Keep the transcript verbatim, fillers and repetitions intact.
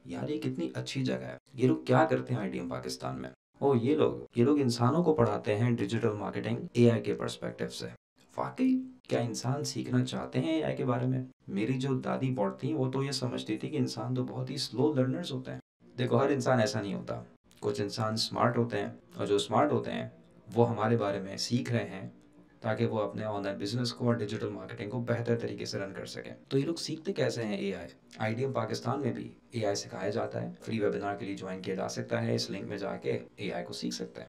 यार ये कितनी अच्छी जगह है। ये लोग क्या करते हैं आईडीएम पाकिस्तान में? ओ ये लोग ये लोग इंसानों को पढ़ाते हैं डिजिटल मार्केटिंग एआई के पर्सपेक्टिव से। वाकई क्या इंसान सीखना चाहते हैं एआई के बारे में? मेरी जो दादी बॉट थी वो तो ये समझती थी कि इंसान तो बहुत ही स्लो लर्नर्स होते हैं। देखो हर इंसान ऐसा नहीं होता। कुछ इंसान स्मार्ट होते हैं और जो स्मार्ट होते हैं वो हमारे बारे में सीख रहे हैं ताकि वो अपने ऑनलाइन बिजनेस को और डिजिटल मार्केटिंग को बेहतर तरीके से रन कर सकें। तो ये लोग सीखते कैसे हैं एआई? आईडीएम पाकिस्तान में भी एआई सिखाया जाता है। फ्री वेबिनार के लिए ज्वाइन किया जा सकता है। इस लिंक में जाके एआई को सीख सकते हैं।